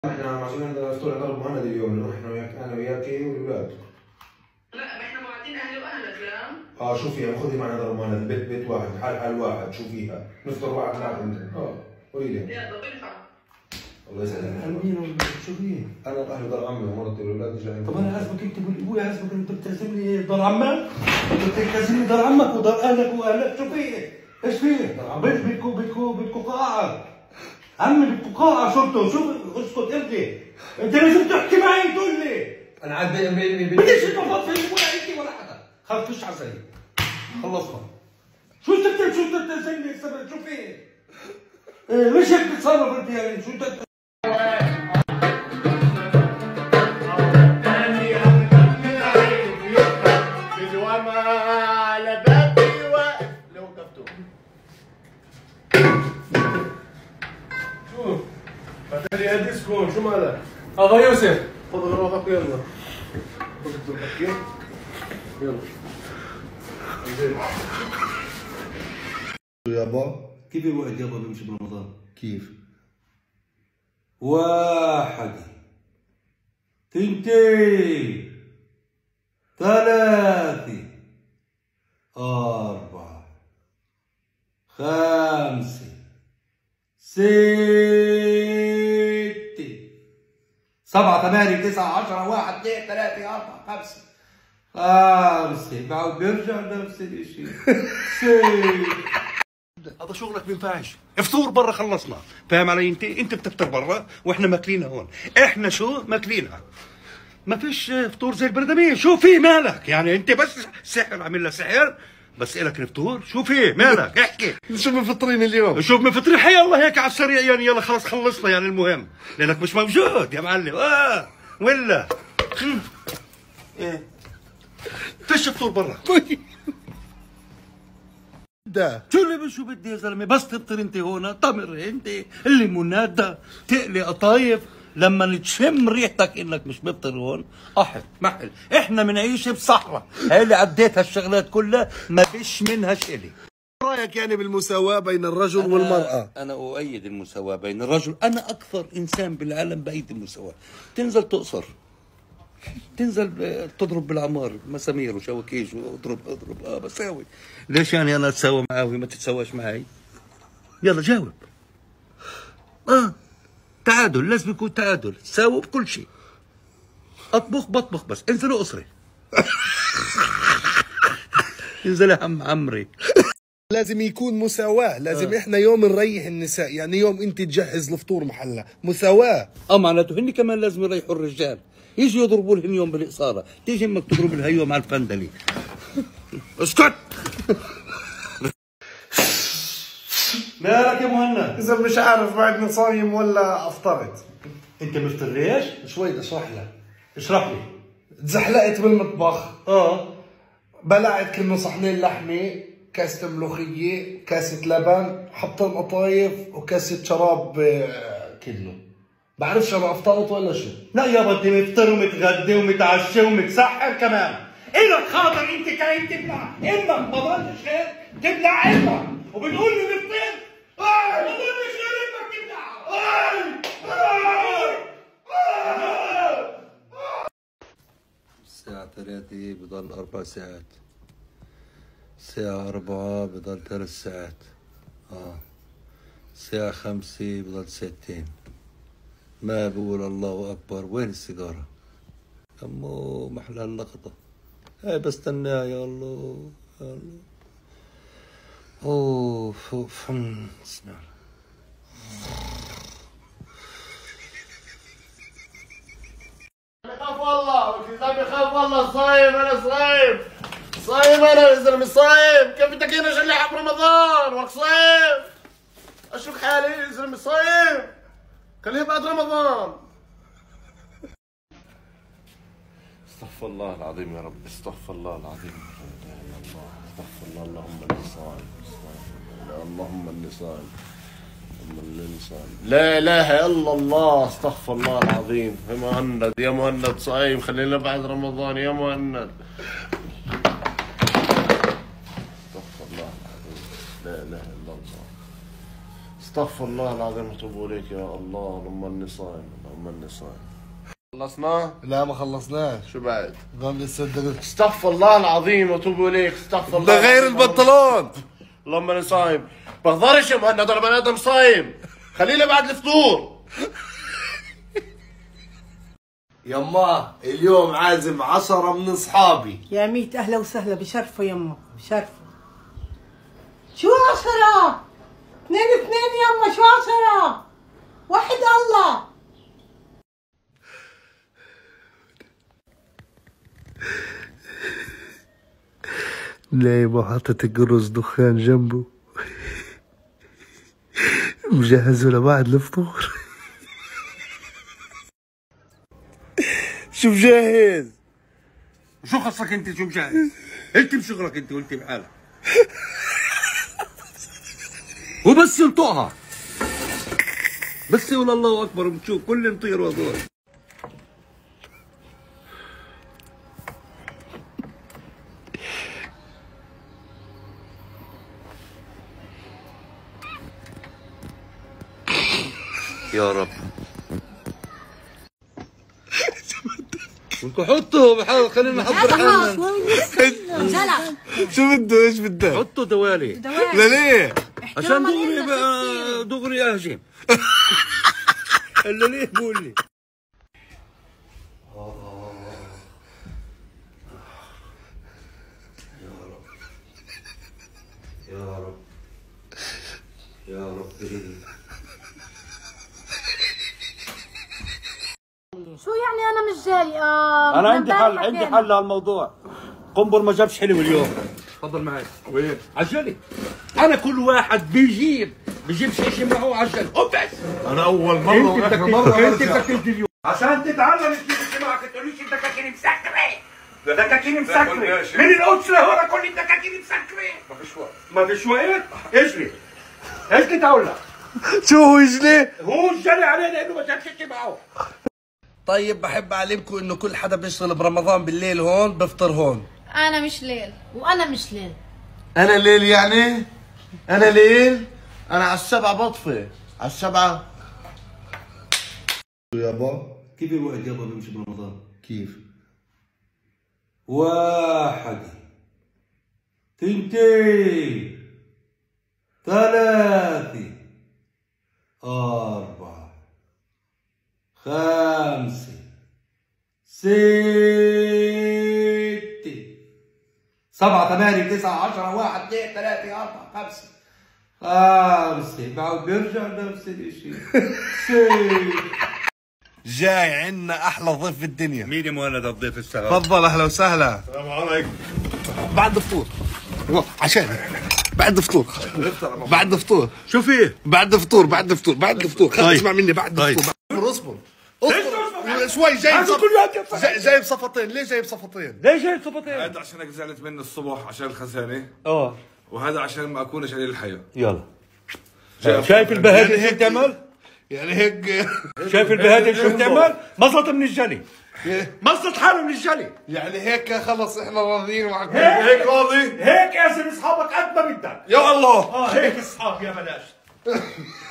احنا عشان عندنا فطور ضرب مهند اليوم نروح احنا وياك انا وياكي والولاد. لا ما احنا موعدين اهلي واهلك لا؟ شوفيها خذي معنا ضرب مهند بيت واحد حال واحد شوفيها نفطر واحد ناكل قولي لي. يلا بنفع. الله يسعدك. مين شوفيه؟ انا واهلي ضل عمي ومرتي والولاد مش عندي. طب انا عازمك انت والابوي عازمك انت بتعزم لي ضل عمك؟ انت بتعزم لي ضل عمك وضل اهلك واهلك شو فيه؟ ايش فيه؟ بدكم قاعة عمي بدكم قاعة شرطة شو اسكت انت لازم تحكي معي تقول لي انا عاد بديش تفضل في ولا انت ولا حدا خلص خش على السرير خلصنا شو بتعزم لي شو فيه؟ ليش هيك بتتصرف انت يعني شو على بابي واقف لو وقفتوا. شو؟ بعدين يا ديسكو شو مالك؟ ابا يوسف خذ اغراضك ويلا. خذ الحكي يلا. يابا كيف الوقت يابا بيمشي برمضان؟ كيف؟ 1 2 3 4 5 6 7 8 9 10 1 2 3 4 5 بعد بيرجع نفس الشيء. هذا شغلك بينفعش. فطور برا خلصنا، فاهم علي؟ انت بتفطر برا واحنا ماكلينها هون. احنا شو ماكلينها. ما فيش فطور زي البردمين. شو في مالك؟ يعني انت بس سحر عامل لها سحر بس الك الفطور. شو في مالك؟ احكي. شو مفطرين اليوم؟ شوف مفطرين حي الله هيك على السريع يعني. يلا خلص خلصنا يعني. المهم لانك مش موجود يا معلم. ولا ايه فيش فطور برا. ده شو بدي يا زلمه؟ بس تفطر انت هون تمر انت الليمونات ده تقلي قطايف لما تشم ريحتك انك مش بفطر هون. محل احنا بنعيش بصحراء. هي اللي عديت هالشغلات كلها ما فيش منها شيء. رايك يعني بالمساواة بين الرجل والمرأة؟ أنا أؤيد المساواة بين الرجل. أنا أكثر إنسان بالعالم بأيد المساواة. تنزل تقصر، تنزل تضرب بالعمار مسامير وشواكيش واضرب بساوي. ليش يعني أنا أتساوى معاه وهي ما تتساواش معي؟ يلا جاوب. تعادل، لازم يكون تعادل، تساووا بكل شيء. أطبخ بطبخ بس انزلوا قصري. انزل يا عمري. لازم يكون مساواة، لازم احنا يوم نريح النساء، يعني يوم انت تجهز الفطور محلها، مساواة. معناته هن كمان لازم يريحوا الرجال، يجوا يضربوا لهن يوم بالقصارى، تيجي امك تضرب لها يوم على الفندلي. اسكت. مالك يا مهند؟ إذا مش عارف بعدني صايم ولا أفطرت. أنت مفطر ليش؟ شوي اشرح لك. اشرح لي. تزحلقت بالمطبخ. بلعت كأنه صحنين لحمة، كاسة ملوخية، كاسة لبن، حط القطايف وكاسة شراب كله. بعرفش أنا أفطرت ولا شو؟ لا يابا أنت مفطر ومتغدى ومتعشى ومتسحر كمان. إلك خاطر أنت كاين تبلع إمك ما ضلش غير تبلع إمك وبتقول لي مفطر؟ ما ضلش غير إمك تبلع. الساعة 3 بضل 4 ساعات. الساعة 4 بضل 3 ساعات. الساعة 5 بضل ساعتين. ما بقول الله أكبر. وين السيجارة؟ أمو محلى اللقطة. هاي بستناها يا الله يا الله. أوف بسم الله. بخاف والله التزام، بخاف والله. صايم انا صايم انا يا زلمه صايم. كيف بدك انا اشلح برمضان وقت صايم؟ اشرب حالي يا زلمه صايم. خليه بعد رمضان. استغفر الله العظيم يا رب، استغفر الله العظيم. لا اله الا الله، استغفر الله. اللهم اني صايم، اللهم اني صايم، لا اله الا الله. استغفر الله العظيم. يا مهند يا مهند صايم، خلينا بعد رمضان يا مهند. استغفر الله العظيم، لا اله الا الله. استغفر الله العظيم وتوب اليك يا الله، اللهم اني صايم، اللهم اني صايم. خلصنا؟ لا ما خلصناش. شو بعد؟ ضل لسه الدرس. استغفر الله العظيم وتوب اليك، استغفر الله. ده غير البنطلون. اللهم اني صايم. بقدرش يا مهند، انا بني ادم صايم، خلينا بعد الفطور. يما اليوم عازم 10 من اصحابي. يا ميت اهلا وسهلا، بشرفوا يما بشرفوا. شو 10؟ 2 يما، شو 10؟ وحد الله. نايم حاطط الجرز دخان جنبه مجهزه لبعد الفطور. شو مجهز؟ شو خصك انت شو مجهز؟ انت بشغلك انت وانت بحالك. وبس ينطقها بس يقول الله اكبر وبتشوف كل نطير وهذول. يا رب انتوا حطوا بحاول خلينا نحضر حالنا. شو بده ايش بدك؟ حطوا دوالي. ليه؟ عشان دغري بقى دغري اهجم. الا ليه قول لي. يا رب يا رب. شو يعني انا مش جاي؟ انا عندي حل لهالموضوع. قنبر ما جابش حلو اليوم. تفضل معي. وين؟ عجلي. انا كل واحد بيجيب شيء معه عجل. وبس. انا اول مره واخر مره انت بدك اليوم عشان تتعلم تجيب شيء معك. تقوليش الدكاكين مسكره. دكاكين مسكره. من القدس لهون كل الدكاكين مسكره. ما فيش وقت؟ اجري. اجري تقول لك. شو هو يجلي؟ هو جري عليه لانه ما جابش شيء معه. طيب بحب اعلمكم انه كل حدا بيشتغل برمضان بالليل هون بفطر هون. انا مش ليل وانا مش ليل. انا ليل يعني؟ انا ليل؟ انا على 7 بطفي، على 7. يابا كيف الواحد يابا بيمشي برمضان؟ كيف؟ 1 2 3 4 5 6 7 8 9 10 1 2 3 4 5 بعد بيرجع نفس الشيء. جاي عنا احلى ضيف في الدنيا. مين يا مهند الضيف السهل؟ تفضل اهلا وسهلا. السلام عليكم. بعد الفطور عشان بعد الفطور بعد الفطور. شو فيه؟ بعد الفطور بعد الفطور بعد الفطور. خليك طيب. اسمع مني. بعد الفطور. اصبر شوي. جايب صفطين. ليه جايب صفطين؟ ليش هيك صفتين؟ هذا عشانك زعلت مني الصبح عشان الخزانه، اه وهذا عشان ما اكونش عليه الحياه. يلا. شايف البهادل شو بتعمل؟ يعني هيك شايف البهادل شو بتعمل؟ مصت من الجلي. مصت حاله من الجلي. يعني هيك خلص احنا راضيين معك. هيك راضي؟ هيك اعزم اصحابك قد ما بدك. يا الله. هيك اصحاب يا بلاش.